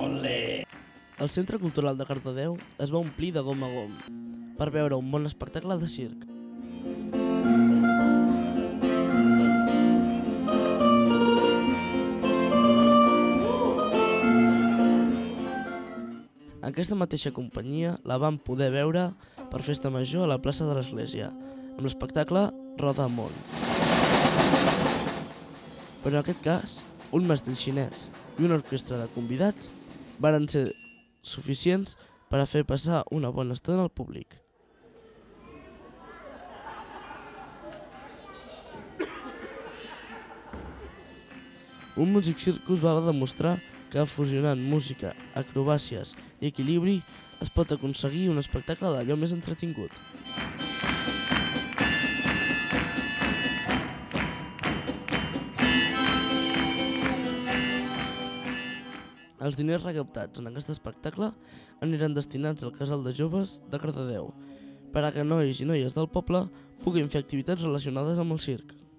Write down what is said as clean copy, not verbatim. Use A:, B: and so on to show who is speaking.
A: El Centre Cultural de Cardedeu es va omplir de gom a gom per veure un bon espectacle de circ. Aquesta mateixa companyia la vam poder veure per Festa Major a la plaça de l'Església, amb l'espectacle Roda Món. Però en aquest cas, un mastell xinès i una orquestra de convidats varen ser suficients per a fer passar una bona estona al públic. Un músic circus va demostrar que fusionant música, acrobàcies i equilibri es pot aconseguir un espectacle d'allò més entretingut. Els diners recaptats en aquest espectacle aniran destinats al Casal de Joves de Cardedeu, per a que nois i noies del poble puguin fer activitats relacionades amb el circ.